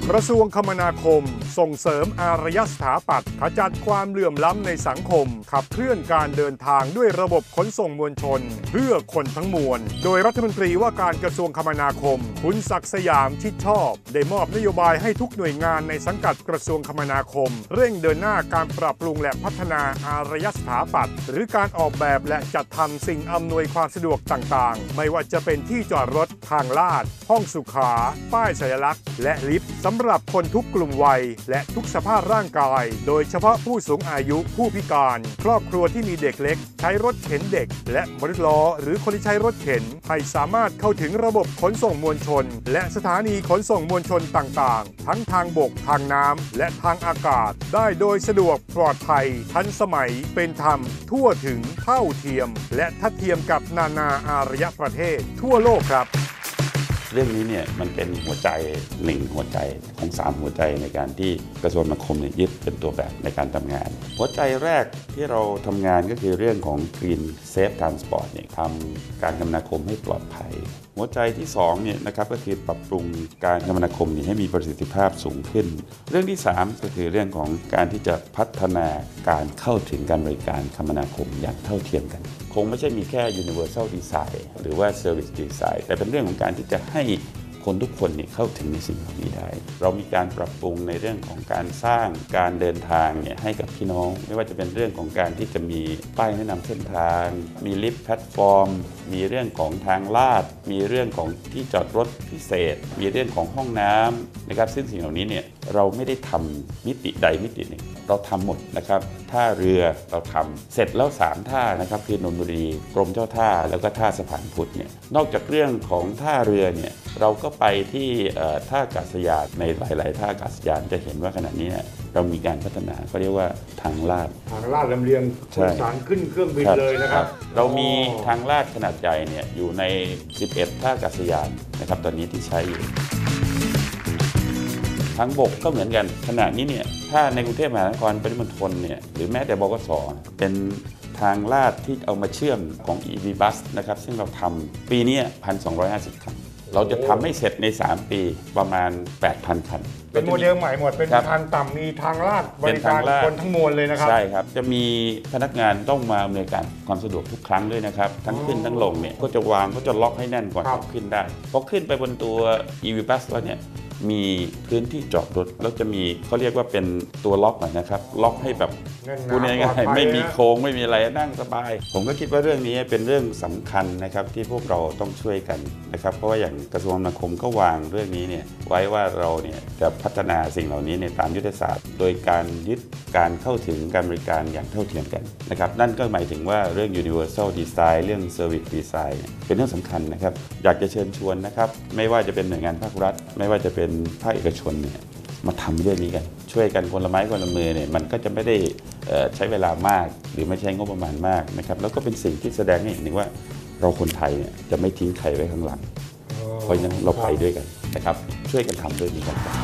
กระทรวงคมนาคมส่งเสริมอารยสถาปัตย์ขจัดความเหลื่อมล้ำในสังคมขับเคลื่อนการเดินทางด้วยระบบขนส่งมวลชนเพื่อคนทั้งมวลโดยรัฐมนตรีว่าการกระทรวงคมนาคมคุณศักดิ์สยามชิดชอบได้มอบนโยบายให้ทุกหน่วยงานในสังกัดกระทรวงคมนาคมเร่งเดินหน้าการปรับปรุงและพัฒนาอารยสถาปัตย์หรือการออกแบบและจัดทำสิ่งอำนวยความสะดวกต่างๆไม่ว่าจะเป็นที่จอดรถทางลาดห้องสุขาป้ายสัญลักษณ์และลิฟต์สำหรับคนทุกกลุ่มวัยและทุกสภาพร่างกายโดยเฉพาะผู้สูงอายุผู้พิการครอบครัวที่มีเด็กเล็กใช้รถเข็นเด็กและมอเตอร์ล้อหรือคนที่ใช้รถเข็นให้สามารถเข้าถึงระบบขนส่งมวลชนและสถานีขนส่งมวลชนต่างๆทั้งทางบกทางน้ำและทางอากาศได้โดยสะดวกปลอดภัยทันสมัยเป็นธรรมทั่วถึงเท่าเทียมและทัดเทียมกับนานาอารยประเทศทั่วโลกครับเรื่องนี้เนี่ยมันเป็นหัวใจ1หัวใจของ3หัวใจในการที่กระทรวงคมนาคมยึดเป็นตัวแบบในการทำงานหัวใจแรกที่เราทำงานก็คือเรื่องของ Green Safe Transport เนี่ยทำการคมนาคมให้ปลอดภัยหัวใจที่2เนี่ยนะครับก็คือปรับปรุงการคมนาคมให้มีประสิทธิภาพสูงขึ้นเรื่องที่3ก็คือเรื่องของการที่จะพัฒนาการเข้าถึงการบริการคมนาคมอย่างเท่าเทียมกันคงไม่ใช่มีแค่ Universal Design หรือว่า Service Design แต่เป็นเรื่องของการที่จะให้คนทุกคนเข้าถึงในสิ่งเหล่านี้ได้เรามีการปรับปรุงในเรื่องของการสร้างการเดินทางให้กับพี่น้องไม่ว่าจะเป็นเรื่องของการที่จะมีป้ายแนะนำเส้นทางมีลิฟต์แพลตฟอร์มมีเรื่องของทางลาดมีเรื่องของที่จอดรถพิเศษมีเรื่องของห้องน้ำนะครับซึ่งสิ่งเหล่านี้เราไม่ได้ทำมิติใดมิติหนึ่งเราทำหมดนะครับท่าเรือเราทำเสร็จแล้ว3ท่านะครับคือนนทบุรีกรมเจ้าท่าแล้วก็ท่าสะพานพุทธนอกจากเรื่องของท่าเรือเราก็ไปที่ท่าอากาศยานในหลายๆท่าอากาศยานจะเห็นว่าขณะนี้เรามีการพัฒนาเขาเรียกว่าทางลาดลำเลียงผู้โดยสารขึ้นเครื่องบินเลยนะครับเรามีทางลาดขนาดใหญ่อยู่ใน11ท่าอากาศยานนะครับตอนนี้ที่ใช้อยู่ทางบกก็เหมือนกันขณะนี้ถ้าในกรุงเทพมหานครปริมณฑลหรือแม้แต่บกสเป็นทางลาดที่เอามาเชื่อมของ EV Bus นะครับซึ่งเราทำปีนี้ 1,250 คันเราจะทำให้เสร็จใน3ปีประมาณ 8,000 คันเป็นโมเดลใหม่หมดเป็นทางต่ำมีทางลาดบริการคนทั้งมวลเลยนะครับใช่ครับจะมีพนักงานต้องมาอำนวยการความสะดวกทุกครั้งด้วยนะครับทั้งขึ้นทั้งลงก็จะวางก็จะล็อกให้แน่นก่อนขึ้นได้พอขึ้นไปบนตัว EV Bus แล้วมีพื้นที่จอดรถแล้วจะมีเขาเรียกว่าเป็นตัวล็อกนะครับล็อกให้แบบพูดง่ายๆไม่มีโค้งไม่มีอะไรนั่งสบายผมก็คิดว่าเรื่องนี้เป็นเรื่องสำคัญนะครับที่พวกเราต้องช่วยกันนะครับเพราะว่าอย่างกระทรวงคมนาคมก็วางเรื่องนี้ไว้ว่าเราจะพัฒนาสิ่งเหล่านี้ตามยุทธศาสตร์โดยการยึดการเข้าถึงการบริการอย่างเท่าเทียมกันนะครับนั่นก็หมายถึงว่าเรื่อง Universal Design เรื่อง Service Design เป็นเรื่องสำคัญนะครับอยากจะเชิญชวนนะครับไม่ว่าจะเป็นหน่วยงานภาครัฐไม่ว่าจะเป็นภาคเอกชนมาทำเรื่องนี้กันช่วยกันคนละไม้คนละมือมันก็จะไม่ได้ใช้เวลามากหรือไม่ใช้งบประมาณมากนะครับแล้วก็เป็นสิ่งที่แสดงให้เห็นว่าเราคนไทยจะไม่ทิ้งใครไว้ข้างหลังเพราะฉะนั้นเราไปด้วยกันนะครับช่วยกันทำด้วยนี้กัน